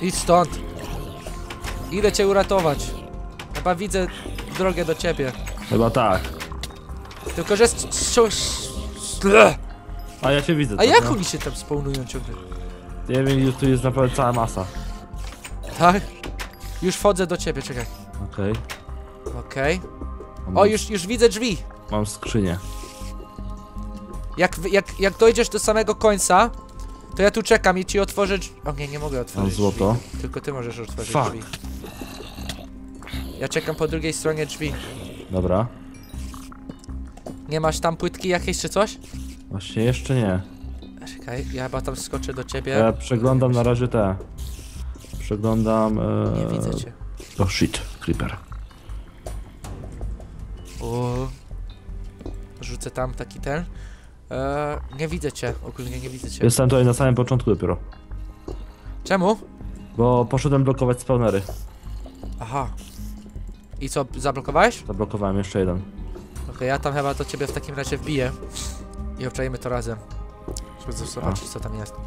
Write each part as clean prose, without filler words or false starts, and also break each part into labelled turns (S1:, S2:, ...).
S1: Idź stąd. Idę cię uratować. Chyba widzę drogę do ciebie.
S2: Chyba tak.
S1: Tylko, że...
S2: A ja cię widzę.
S1: A
S2: tak,
S1: jak
S2: no?
S1: oni się tam spawnują ciągle?
S2: Nie wiem, tu jest naprawdę cała masa.
S1: Tak? Już wchodzę do ciebie, czekaj.
S2: Okej.
S1: Okej. O, już widzę drzwi.
S2: Mam skrzynię.
S1: Jak dojdziesz do samego końca, to ja tu czekam i ci otworzę drzwi. O nie mogę otworzyć
S2: Mam złoto.
S1: drzwi. Tylko ty możesz otworzyć
S2: Fuck.
S1: drzwi. Ja czekam po drugiej stronie drzwi.
S2: Dobra.
S1: Nie masz tam płytki jakiejś czy coś?
S2: Właśnie jeszcze nie.
S1: Czekaj, ja chyba tam skoczę do ciebie.
S2: Ja przeglądam na razie te. Przeglądam...
S1: Nie widzę cię.
S2: Oh shit, creeper.
S1: O. Rzucę tam taki ten. Nie widzę cię, ogólnie nie widzę cię.
S2: Jestem tutaj na samym początku dopiero.
S1: Czemu?
S2: Bo poszedłem blokować spawnery.
S1: Aha. I co, zablokowałeś?
S2: Zablokowałem jeszcze jeden.
S1: Okej, ja tam chyba do ciebie w takim razie wbiję. I obczajmy to razem. Żeby zobaczyć co tam jest.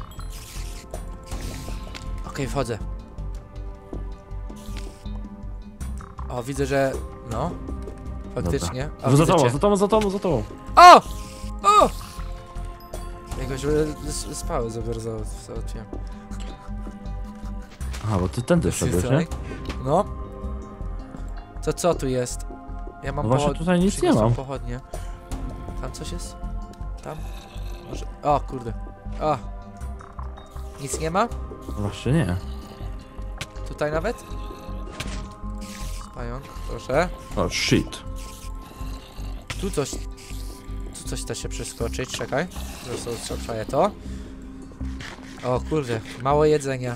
S1: Okej, wchodzę. O, widzę, że... No. Faktycznie. O,
S2: Za
S1: widzę cię.
S2: tobą, za tobą.
S1: O! O! Jakoś spały załatwiłem.
S2: Aha, bo ty tędy szedłeś, nie?
S1: No. To co tu jest? Ja mam
S2: No właśnie tutaj nic nie mam.
S1: pochodnie. Tam coś jest? Tam? Może... O, kurde. O! Nic nie ma?
S2: No właśnie nie.
S1: Tutaj nawet? Pająk, proszę.
S2: Oh shit.
S1: Tu coś da się przeskoczyć, czekaj. Zaraz to. O kurde, mało jedzenia.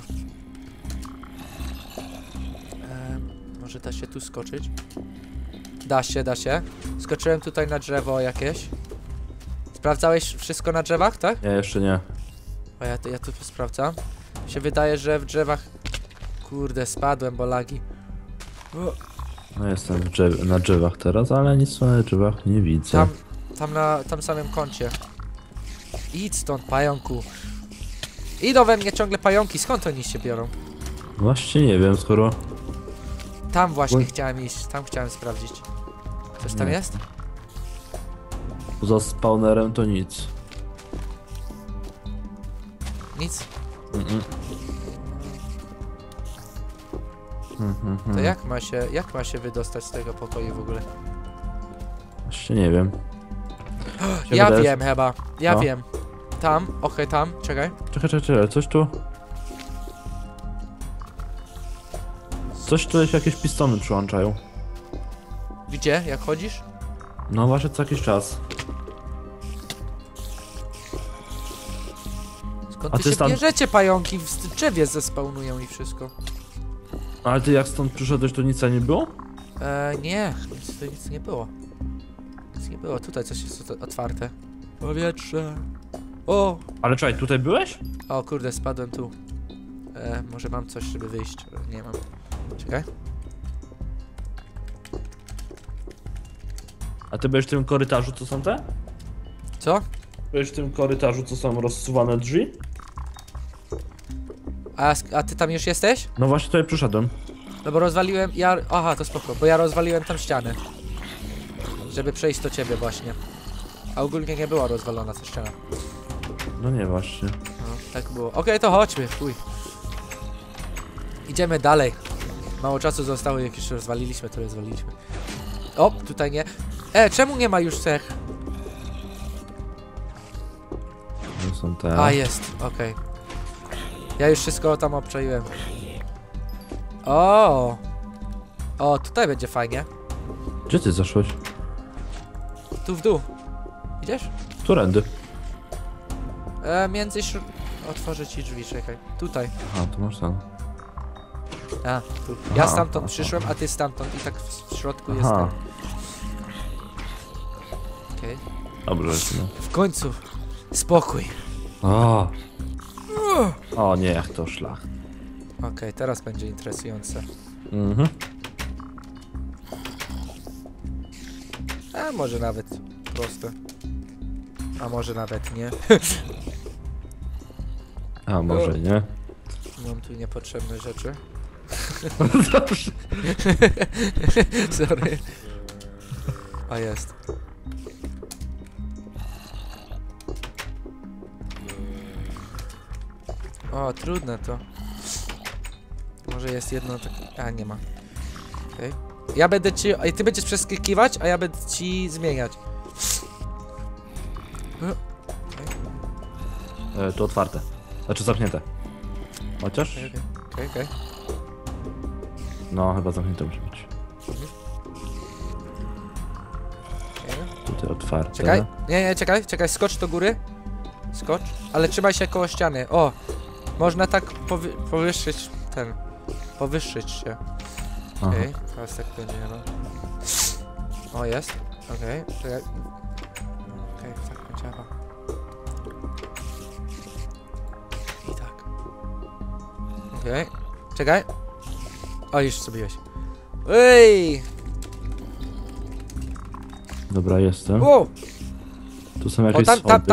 S1: Może da się tu skoczyć? Da się. Skoczyłem tutaj na drzewo jakieś. Sprawdzałeś wszystko na drzewach, tak?
S2: Nie, jeszcze nie.
S1: O, ja tu sprawdzam. Się wydaje, że w drzewach... Kurde, spadłem, bo lagi. O.
S2: No jestem na drzewach teraz, ale nic na drzewach nie widzę.
S1: Tam na tam samym kącie. Idź stąd, pająku. Idą we mnie ciągle pająki, skąd oni się biorą?
S2: Właśnie nie wiem, skoro...
S1: Tam właśnie chciałem iść, tam chciałem sprawdzić. Coś tam
S2: Nie.
S1: jest?
S2: Poza spawnerem to nic.
S1: Nic?
S2: Mm-mm.
S1: To jak ma się wydostać z tego pokoju w ogóle?
S2: Właśnie nie wiem.
S1: Ja
S2: wydaje-
S1: wiem chyba, ja
S2: No.
S1: wiem. Tam, okej, tam, czekaj.
S2: Czekaj, coś tu? Coś tu się jakieś pistony przyłączają.
S1: Gdzie? Jak chodzisz?
S2: No właśnie co jakiś czas.
S1: Skąd
S2: A
S1: ty
S2: ty
S1: się
S2: stan-
S1: bierzecie pająki? W drzewie zespawnują i wszystko.
S2: Ale ty jak stąd przyszedłeś, to nic nie było?
S1: Nie, nic nie było. Nic nie było, tutaj coś jest otwarte. Powietrze. O!
S2: Ale czekaj, tutaj byłeś?
S1: O kurde, spadłem tu. Może mam coś, żeby wyjść, ale nie mam. Czekaj.
S2: A ty byłeś w tym korytarzu, co są te?
S1: Co?
S2: Byłeś w tym korytarzu, co są rozsuwane drzwi?
S1: A ty tam już jesteś?
S2: No właśnie tutaj przyszedłem.
S1: No bo rozwaliłem, aha, to spoko, bo ja rozwaliłem tam ścianę. Żeby przejść do ciebie właśnie. A ogólnie nie była rozwalona ta ściana.
S2: No nie właśnie.
S1: No, tak było. Okej, to chodźmy, chuj. Idziemy dalej. Mało czasu zostało, jak już rozwaliliśmy, to rozwaliliśmy. O, tutaj nie. Czemu nie ma już cech?
S2: To są te...
S1: A, jest, okej. Ja już wszystko tam obczaiłem. O, tutaj będzie fajnie.
S2: Gdzie ty zaszłeś?
S1: Tu w dół. Idziesz?
S2: Którędy?
S1: Otworzę ci drzwi, czekaj. Tutaj.
S2: Aha, tu masz tam.
S1: A, tu. Ja
S2: Aha,
S1: stamtąd
S2: aha,
S1: przyszłem, a ty stamtąd. I tak w środku jestem.
S2: Aha,
S1: Okej.
S2: dobrze. No.
S1: W końcu. Spokój.
S2: O nie, jak to szlach.
S1: Okej, teraz będzie interesujące.
S2: Mhm.
S1: A może nawet proste. A może nawet nie.
S2: A może nie.
S1: No. mam tu niepotrzebne rzeczy.
S2: Dobrze.
S1: Sorry. O, jest. O, trudne to. Może jest jedno takie... A, nie ma. Okej. Ja będę ci... Ej, ty będziesz przeskakiwać, a ja będę ci zmieniać.
S2: Tu otwarte. Znaczy zamknięte. Chociaż?
S1: Okej.
S2: No, chyba zamknięte musi być. Tutaj otwarte.
S1: Czekaj. Nie, czekaj. Skocz do góry. Skocz. Ale trzymaj się koło ściany. O! Można tak powyższyć ten... Powyższyć się. Okej. Teraz tak będzie, no. O, jest. Okej. Czekaj. Okej, tak działa. I tak. Okej. Czekaj. O, już zrobiłeś. Ej!
S2: Dobra, jestem.
S1: O!
S2: Tu są
S1: O,
S2: jakieś
S1: tam.
S2: schody.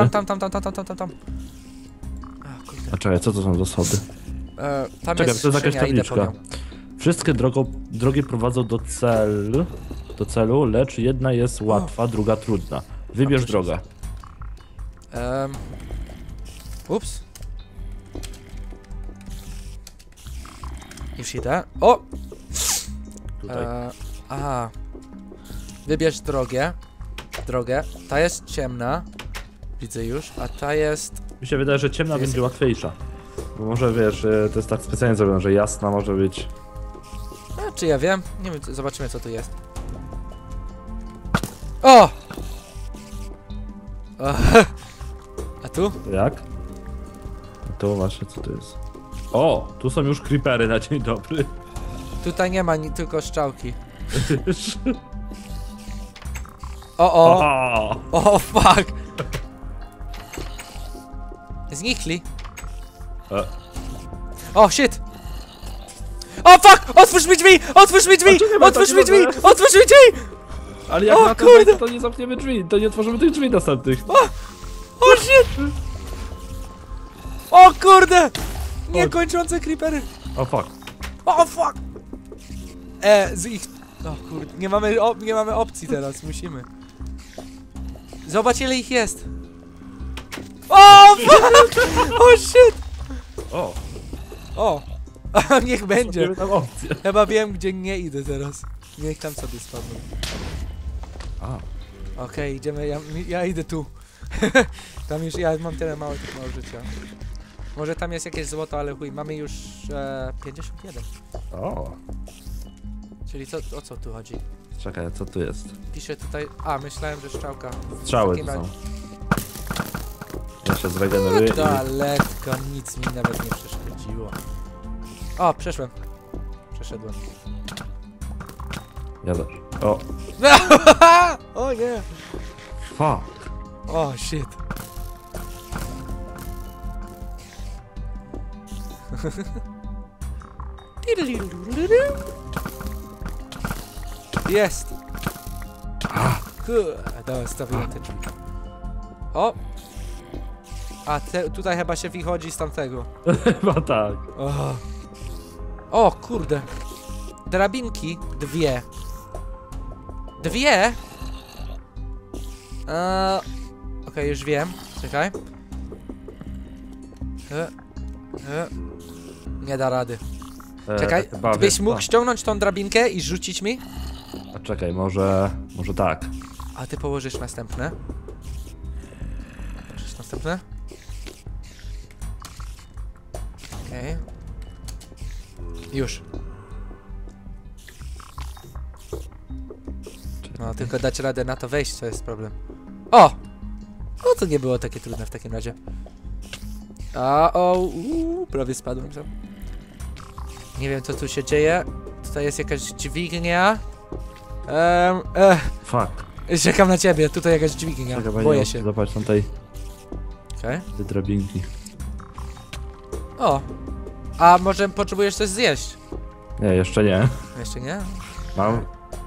S1: A, kurde.
S2: A czekaj, co to są za schody?
S1: Tam
S2: Czekaj,
S1: jest
S2: to jest jakaś
S1: skrzynia, idę po
S2: tabliczka.
S1: nią.
S2: Wszystkie drogi prowadzą do celu, lecz jedna jest łatwa, druga trudna. Wybierz
S1: proszę.
S2: drogę.
S1: Ups. Już idę. O!
S2: Tutaj.
S1: Aha. Wybierz drogę. Ta jest ciemna. Widzę już. A ta jest...
S2: Mi się wydaje, że ciemna będzie łatwiejsza. Bo może wiesz, to jest tak specjalnie zrobione, że jasna może być.
S1: Czy ja wiem? Nie wiem, zobaczymy co tu jest. O! A tu?
S2: To jak? To właśnie co to jest? O! Tu są już creepery na dzień dobry.
S1: Tutaj nie ma tylko strzałki. O! O, fuck! Znikli. O, shit! O, fuck! Otwórz mi drzwi! Otwórz mi drzwi! Otwórz mi drzwi! Otwórz mi drzwi!
S2: Ale jak
S1: O,
S2: na to
S1: kurde!
S2: wejdzie, to nie zamkniemy drzwi, to nie otworzymy tych drzwi następnych.
S1: O, shit! O, kurde! Niekończące creepery!
S2: O fuck.
S1: O, fuck! Z ich... O, kurde, nie mamy opcji teraz, musimy. Zobacz ile ich jest! O, fuck! O, shit!
S2: O!
S1: O! Niech będzie.
S2: Mamy tam opcję.
S1: Chyba wiem, gdzie nie idę teraz. Niech tam sobie spadną. Okej, idziemy, ja idę tu. Tam już, ja mam tyle mało życia. Może tam jest jakieś złoto, ale chuj, mamy już 51.
S2: O!
S1: Czyli o co tu chodzi?
S2: Czekaj, co tu jest?
S1: Piszę tutaj, myślałem, że strzałka.
S2: Strzały
S1: W
S2: tu
S1: takim
S2: są. Ja się zregeneruję i...
S1: Daleko, nic mi nawet nie przeszkodziło. O, przeszedłem.
S2: Ja też. O!
S1: O nie!
S2: Fuck!
S1: O, shit. Jest! Dobra, stawiłem te drzwi. O! A tutaj chyba się wychodzi z tamtego.
S2: Chyba tak.
S1: O, kurde. Drabinki. Dwie. Okej, już wiem. Czekaj. Nie da rady. Czekaj, byś mógł ściągnąć tą drabinkę i rzucić mi?
S2: A czekaj, może tak.
S1: A ty położysz następne. Okej. Już. No, tylko dać radę na to wejść, to jest problem. O! O, to nie było takie trudne w takim razie. Prawie spadłem tam. Nie wiem, co tu się dzieje. Tutaj jest jakaś dźwignia.
S2: Fuck.
S1: Czekam na ciebie, tutaj jakaś dźwignia.
S2: Czekaj,
S1: Boję się.
S2: Zobacz tam tej
S1: Okej.
S2: drabinki.
S1: O! A może potrzebujesz coś zjeść?
S2: Nie, jeszcze nie.
S1: Jeszcze nie?
S2: Mam.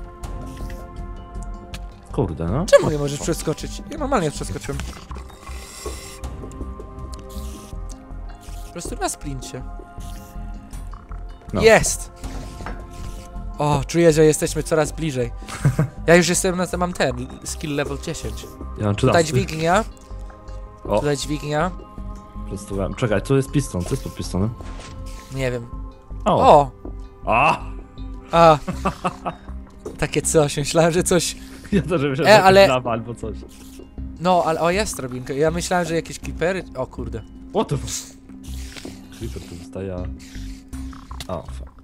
S2: Kurde, no.
S1: Czemu nie możesz przeskoczyć? Ja normalnie przeskoczyłem. Po prostu na sprincie.
S2: No.
S1: Jest! O, czuję, że jesteśmy coraz bliżej. Ja już jestem, mam ten, skill level 10.
S2: Ja mam 13.
S1: Tutaj dźwignia.
S2: O.
S1: Tutaj dźwignia.
S2: Przesuwałem. Czekaj, tu jest piston. Co jest pod pistonem?
S1: Nie wiem.
S2: O!
S1: O!
S2: A!
S1: Takie coś, myślałem, że coś...
S2: Ja też myślałem, że
S1: ale-
S2: ale... lawa albo coś.
S1: No, ale o, jest drabinka. Ja myślałem, że jakieś creepery... O kurde.
S2: What the fuck? Creeper tu wystaje. O, fuck.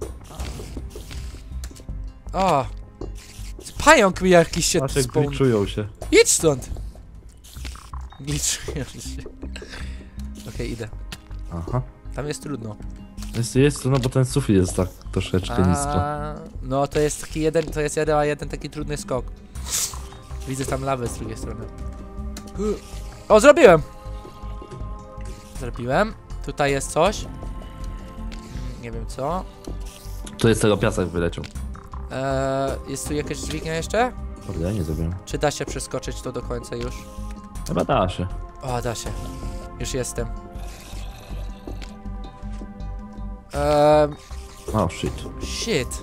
S1: O! Pająk mi jakiś się
S2: Znaczy,
S1: spawn...
S2: gliczują się.
S1: Idź stąd! Glitchują się. Okej, idę.
S2: Aha.
S1: Tam jest trudno.
S2: Jest to, no bo ten sufit jest tak troszeczkę nisko.
S1: No to jest taki jeden, to jest jeden taki trudny skok. Widzę tam lawę z drugiej strony. O, zrobiłem! Zrobiłem. Tutaj jest coś. Nie wiem co.
S2: Tu jest tego piasek wyleciał.
S1: Jest tu jakaś dźwignia jeszcze?
S2: Kurde, ja nie zrobiłem.
S1: Czy da się przeskoczyć to do końca już?
S2: Chyba da się.
S1: O, da się. Już jestem.
S2: O, shit.
S1: Shit.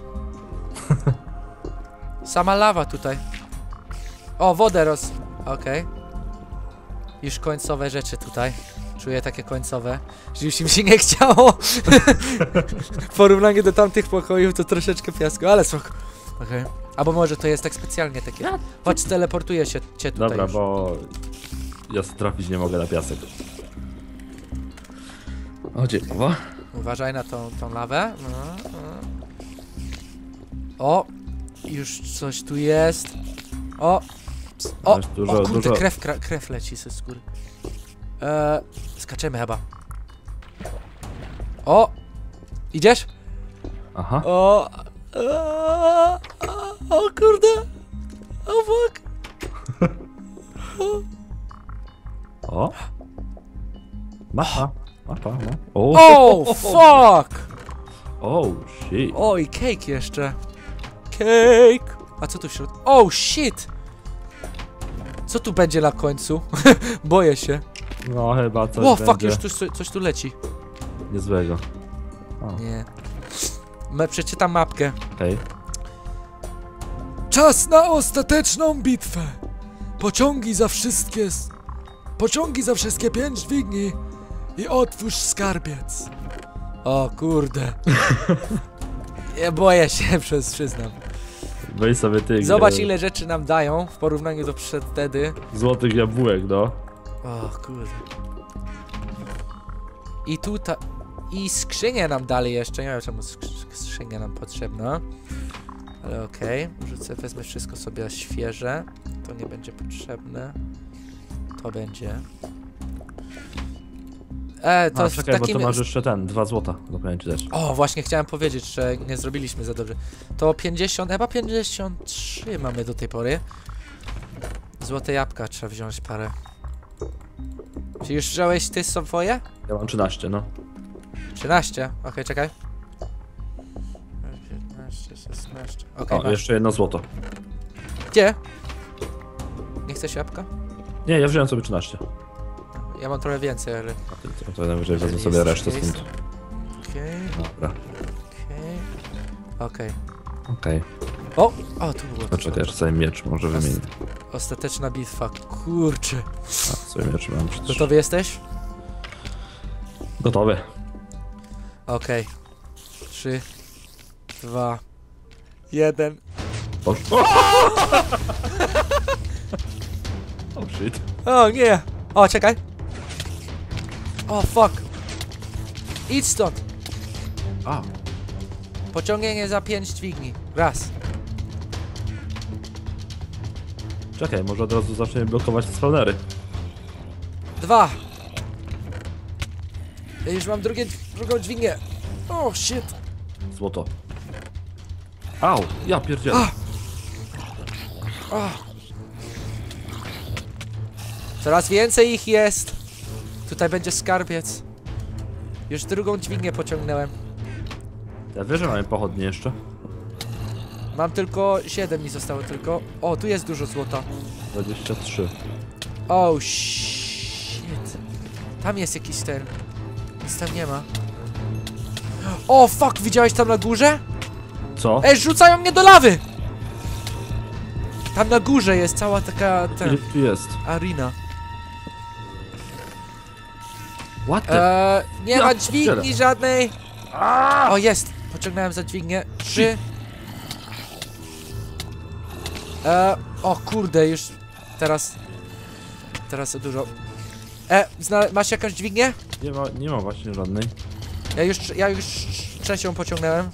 S1: Sama lawa tutaj. O, wodę Okej. Już końcowe rzeczy tutaj. Czuję takie końcowe, że już im się nie chciało. W porównaniu do tamtych pokojów to troszeczkę fiasko, ale spoko. Okej. Albo może to jest tak specjalnie takie. Chodź, teleportuję się cię tutaj.
S2: Dobra,
S1: już.
S2: bo ja trafić nie mogę na piasek. O, dziękuję.
S1: Uważaj na tą lawę. O! Już coś tu jest. O! O!
S2: Masz dużo,
S1: O kurde,
S2: dużo.
S1: krew leci ze skóry. Skaczemy chyba. O! Idziesz?
S2: Aha.
S1: O! O kurde! O fuck!
S2: O. Mapa. Mapa, no.
S1: O fuck!
S2: Oh, shit.
S1: O i cake jeszcze. Cake! A co tu w środku? Oh shit! Co tu będzie na końcu? Boję się.
S2: No, chyba coś
S1: O
S2: będzie
S1: fuck, już coś tu leci.
S2: niezłego. O,
S1: Nie. Przeczytam mapkę.
S2: okej.
S1: Czas na ostateczną bitwę. Pociągi za wszystkie 5 dźwigni i otwórz skarbiec. O kurde. Nie boję się, przyznam.
S2: Weź sobie tych
S1: Zobacz ile rzeczy nam dają w porównaniu do wtedy.
S2: złotych jabłek, no.
S1: O kurde. I tutaj... I skrzynię nam dali jeszcze, nie wiem czemu skrzynia nam potrzebna. Ale okej, wezmę wszystko sobie świeże. To nie będzie potrzebne. To będzie. To
S2: A,
S1: w
S2: czekaj,
S1: takim...
S2: bo to masz jeszcze 2 złota do pamięci też.
S1: O, właśnie chciałem powiedzieć, że nie zrobiliśmy za dobrze. To 50, chyba 53 mamy do tej pory. Złote jabłka trzeba wziąć parę. Czy już wziąłeś ty swoje?
S2: Ja mam 13, no.
S1: 13. Okej, czekaj. 15, 16. Okej,
S2: O,
S1: masz.
S2: jeszcze 1 złoto.
S1: Gdzie? Nie chcesz jabłka?
S2: Nie, ja wziąłem sobie 13.
S1: Ja mam trochę więcej, ale...
S2: To najwyżej wezmę
S1: Jest
S2: sobie resztę
S1: case.
S2: stąd.
S1: Okej,
S2: Dobra.
S1: okej.
S2: Okej.
S1: O, tu było.
S2: No czekaj, jeszcze sobie miecz może wymienię.
S1: Ostateczna bitwa, kurczę.
S2: A, sobie miecz mam przecież.
S1: Gotowy jesteś?
S2: Gotowy.
S1: Okej. 3, 2, 1.
S2: O, oh shit.
S1: O nie! O, czekaj! O, fuck! Idź stąd!
S2: A,
S1: Pociągnięcie za 5 dźwigni. Raz.
S2: czekaj, może od razu zaczniemy blokować te spawnery.
S1: 2. Ja już mam drugą dźwignię. O, shit.
S2: Złoto. Au, ja pierdzielę.
S1: O. Coraz więcej ich jest. Tutaj będzie skarbiec. Już drugą dźwignię pociągnąłem.
S2: Ja wiesz, że mamy pochodnie jeszcze.
S1: Mam tylko 7 mi zostało tylko. O, tu jest dużo złota.
S2: 23.
S1: Oh shit. Tam jest jakiś ten. Nic tam nie ma. O, fuck, widziałeś tam na górze?
S2: Co?
S1: Ej, rzucają mnie do lawy! Tam na górze jest cała taka...
S2: Ile tu jest?
S1: arena.
S2: What the...
S1: Nie
S2: Ja
S1: ma dźwigni
S2: pierdzielę.
S1: żadnej. O, jest! Pociągnąłem za dźwignię. 3. O kurde, już teraz za dużo. Masz jakąś dźwignię?
S2: Nie ma właśnie żadnej.
S1: Ja już trzecią pociągnąłem.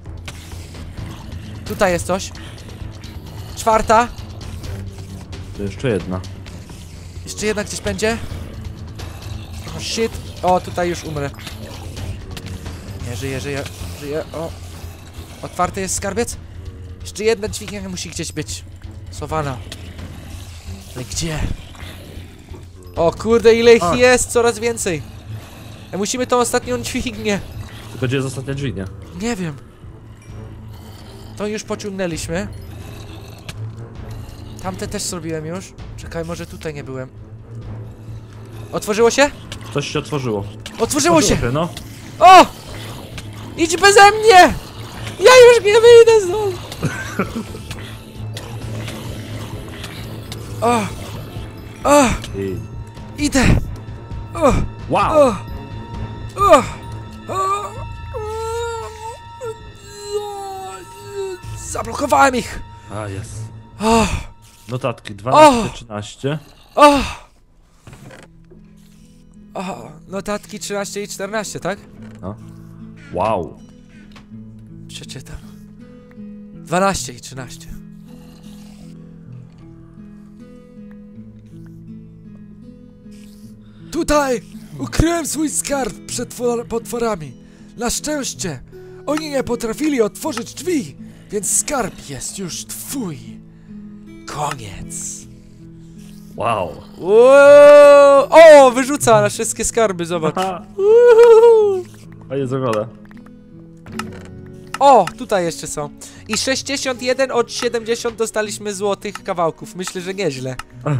S1: Tutaj jest coś. 4.
S2: To jeszcze jedna.
S1: Jeszcze jedna gdzieś będzie. Oh shit. O, tutaj już umrę. Nie, żyję. O. Otwarty jest skarbiec? Jeszcze jedna dźwignia musi gdzieś być. Schowana. Ale gdzie? O kurde, ile ich jest? Coraz więcej. Musimy tą ostatnią dźwignię.
S2: Tylko gdzie jest ostatnia dźwignia?
S1: Nie wiem. To już pociągnęliśmy. Tamte też zrobiłem już. Czekaj, może tutaj nie byłem. Otworzyło się?
S2: Coś się otworzyło.
S1: Otworzyło się!
S2: No.
S1: O! Idź beze mnie! Ja już nie wyjdę stąd! O! O!
S2: I...
S1: Idę! O!
S2: Wow!
S1: O! O! O! Zablokowałem ich!
S2: A, jest.
S1: O!
S2: Notatki 12, 13.
S1: O! O! Notatki 13 i 14, tak?
S2: No. Wow.
S1: Przeczytam. 12 i 13. Tutaj ukryłem swój skarb przed potworami. Na szczęście oni nie potrafili otworzyć drzwi, więc skarb jest już twój. Koniec.
S2: Wow.
S1: Wow. O, wyrzuca na wszystkie skarby, zobacz.
S2: Fajnie zrobione.
S1: O, tutaj jeszcze są. I 61 od 70 dostaliśmy złotych kawałków. Myślę, że nieźle.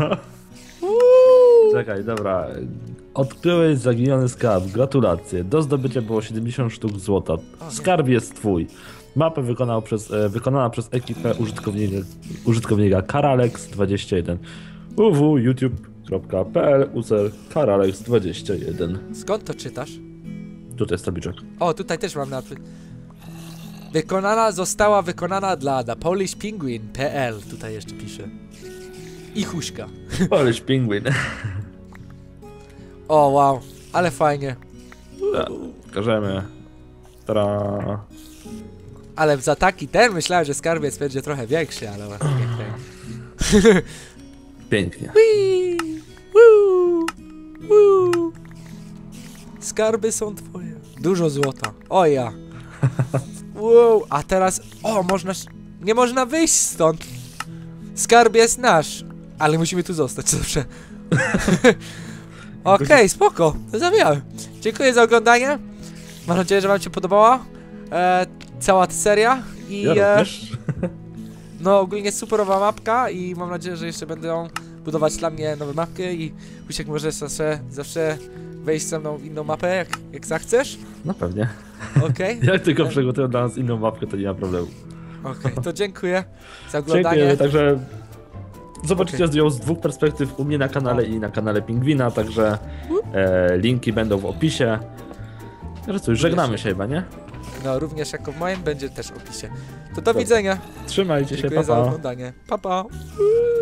S2: Czekaj, dobra. Odkryłeś zaginiony skarb. Gratulacje. Do zdobycia było 70 sztuk złota. Skarb jest twój. Mapę wykonana przez ekipę użytkownika Karalex21. www.youtube.pl/Karalex21.
S1: Skąd to czytasz?
S2: Tutaj jest tabliczek.
S1: O, tutaj też mam napis. Została wykonana dla thepolishpenguin.pl. Tutaj jeszcze pisze. I huśka.
S2: Polish Penguin.
S1: O, wow. Ale fajnie.
S2: Pokażemy. Tara.
S1: Ale za taki ten myślałem, że skarbiec będzie trochę większy, ale właśnie nie.
S2: Pięknie.
S1: Whee! Woo! Woo! Skarby są twoje. Dużo złota. O ja. Wow, a teraz... O, nie można wyjść stąd. Skarb jest nasz. Ale musimy tu zostać zawsze. Okej, spoko. Zabijamy. Dziękuję za oglądanie. Mam nadzieję, że wam się podobała cała ta seria. I
S2: Ja również.
S1: no ogólnie superowa mapka i mam nadzieję, że jeszcze będą budować dla mnie nowe mapki i Husiek może zawsze wejść ze mną w inną mapę, jak zachcesz.
S2: No pewnie.
S1: Okej.
S2: Jak tylko przygotują dla nas inną mapkę, to nie ma problemu.
S1: Okej, to dziękuję za oglądanie.
S2: Dziękuję, także zobaczycie
S1: Okej.
S2: ją z dwóch perspektyw u mnie na kanale i na kanale Pingwina, także linki będą w opisie. Także cóż, żegnamy się chyba, nie?
S1: No, również jako w moim będzie też w opisie. To do widzenia.
S2: Trzymajcie się,
S1: Dziękuję
S2: pa
S1: za
S2: pa.
S1: oglądanie. Pa, pa.